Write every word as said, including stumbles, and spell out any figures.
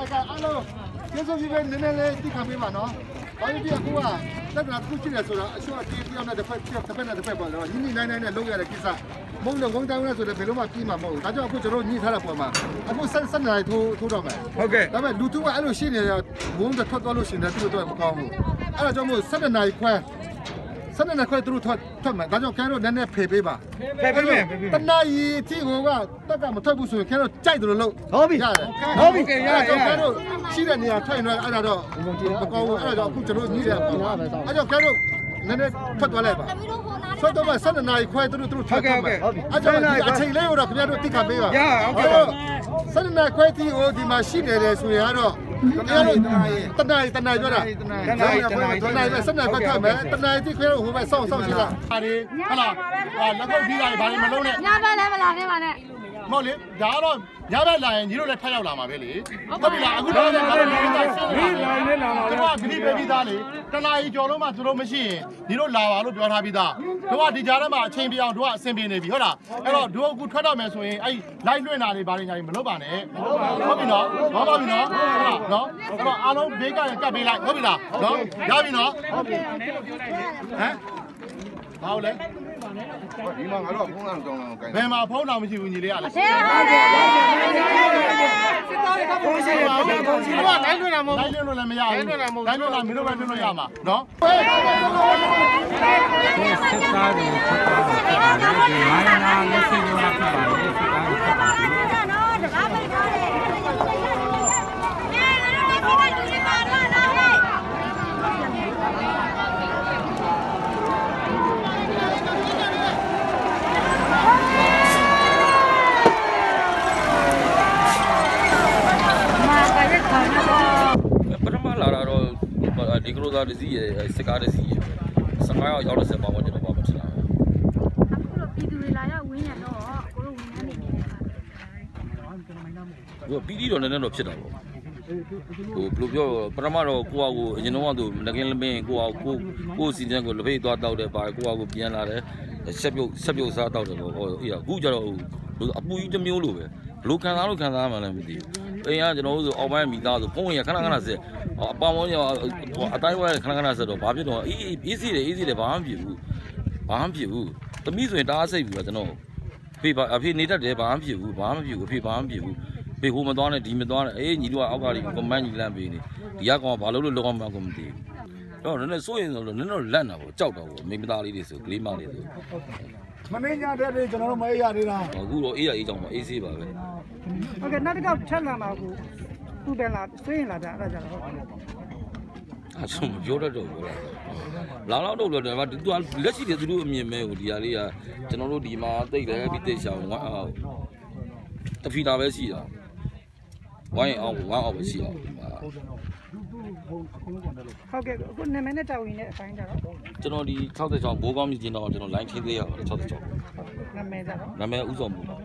Alo, cái số gì bên này này đi cà phê mà nó, có những cái cô à, tất cả cũng chỉ là số là số là cái cái này được phải được phải là được phải bảo rồi, những này này này lâu rồi là cái sao, mong đồng mong tao là rồi là phải lúc mà kia mà mong, ta cho cô cho nó như thế là phải mà, cô sẵn sẵn này thu thu đâu mà, ok, đó mà lưu thu mà alo xin này, muốn được thoát alo xin này thu tôi không có, alo cho mua sẵn này khoe. Sẵn này khoe thu thoát thoát mà, ta cho cái nó nên nên phê phê mà, phê phê phê, tất này thì cô à, tất cả một thoát bút cái nó chạy được lâu, hobby, hobby, cái nó xin này nhà thoát nó ăn đó, có ăn đó cũng cho nó như thế, ăn cho cái nó nên nên thoát vào lại mà, thoát đó mà sẵn này khoe thu thu thoát mà, ăn cho nó ăn chơi lấy rồi cái nó tích cà phê mà, sẵn này khoe thì ô thì mà xin này này suy đó. Tân này, tân này cho nè. Tân này, tân này về sân này coi thử mấy. Tân này thì khuyên hồ về sau sau chứ là. À đi, hay là à nó có đi lại bà đi mà lâu nè. Nhà bên này mà làm thế mà nè. Mau đi, giá đó, giá bên này nhiều là thay nhau làm mà về đi. Có bị là, cứ đó là cái này là. Cái qua cái này bị đi. Tân này cho nó mà cho nó mới xí. Nhiều là vào lúc biểu tham bị ta. Cái qua đi giá đó mà xem bị ông, đúng xem bị này bị hết à. Cái đó đúng cũng thoát ra mà rồi, ai lại nuôi nào đi bà đi nhà mình lâu bà này. Có bị nó, có bao bị nó, nó. Cái đó alo bé cái cái bị lại, có bị nào, nó, giá bị nó. Hả? Bao đấy. Đi mà ngáo đó phong nào trong cái. Về mà phong nào mới chịu nhìn đấy à? Phong gì à? Phong gì à? Đánh luôn là một. Đánh luôn là mấy à? Đánh luôn là một. Đánh luôn là mấy đứa bạn đứa nào mà, đó. ဒီကလိုသားတစ်စီးရယ်စစ်ကားတစ်စီးရယ်စကားရောက်ရောက်တဲ့ဆက်ပါဝင်ကျွန်တော်ပါမချင်တာအခုတော့ပြည်သူတွေလာရောက်ဝင်းရတော့ကိုတို့ဝန်ထမ်းတွေနေတယ်ဟိုပြီးပြီးတော့လည်းတော့ဖြစ်တာပေါ့ဟိုဘယ်လိုပြောပထမတော့ကိုယ့်အကိုအရင်တော့ကသူငကင်းလမင်းကိုယ့်အကိုကိုယ့်စီစဉ်ကိုလက်ဖေးသွားတောက်တယ်ပါကိုယ့်အကိုပြန်လာတယ်ဆက်ပြုတ်ဆက်ပြုတ်စားတောက်တယ်ပေါ့ဟိုအေးအခုကျတော့အပူကြီးတစ်မျိုးလိုပဲဘလို့ခံစားလို့ခံစားမှလည်းမသိဘူးအိမ်ကကျွန်တော်တို့ဆိုအောက်ပိုင်းမိသားဆိုဖုန်းဝင်ရခဏခဏဆက်အပေါင်းပေါင်းရောအတိုင်းဝဲခဏခဏဆက်တော့ဘာဖြစ်တော့အေးအေးစီတယ်အေးစီတယ်ဘာမှမဖြစ်ဘူးဘာမှမဖြစ်ဘူးသမီးဆိုရင်တားစိတ်ပြီကျွန်တော်ဖေးပါအဖေနေတတ်တယ်ဘာမှမဖြစ်ဘူးဘာမှမဖြစ်ဘူးအဖေဘာမှမဖြစ်ဘူးဖေးဟိုမသွားနဲ့ဒီမသွားနဲ့အေးညီတို့ကအောက်ကလေးကွန်မန့်ညီလန့်ပေးနေဒီကကောင်ကဘာလို့လို့လောကမှန်းကိုမသိဘူးတော့နည်းနည်းစိုးရင်ဆိုလို့နည်းနည်းလက်နာပေါ့ကြောက်တော့ပေါ့မိမသားလေးတွေဆိုကလေးမလေးဆိုမင်းညာတဲ့ကျွန်တော်တို့မအေးရသေးလားအခုတော့အေးရအေးကြောင်ပါအေးဆေးပါပဲဟုတ်ကဲ့နောက်တစ်ခေါက်ချက်လာမှာကိုသူ့တယ်လားဆွေးရင်လာတာအဲ့ဒါကြတော့ဟုတ်အဲ့ဆိုမပြောတတ်တော့ဘူးလားလောင်လောက်တော့တယ်သူကလက်ရှိတယ်သူတို့အမြင်မဲကိုဒီဟာလေးကကျွန်တော်တို့ဒီမှာတိတ်တယ်ဒီတိတ်ဆောင်ဝမ်းအောင်တဖီတာပဲရှိတာဝိုင်းအောင်ဝမ်းအောင်ပဲရှိအောင်ဟုတ်ကဲ့အခုနာမည်နဲ့တာဝန်နဲ့အတိုင်းကြတော့ကျွန်တော်ဒီ၆၆ဘိုးကောင်းမြင့်ကျင်းတော့ကျွန်တော် line ထင်းသေးရပါတယ်၆၆နာမည်ကြတော့နာမည်ဥဆောင်မှုပါ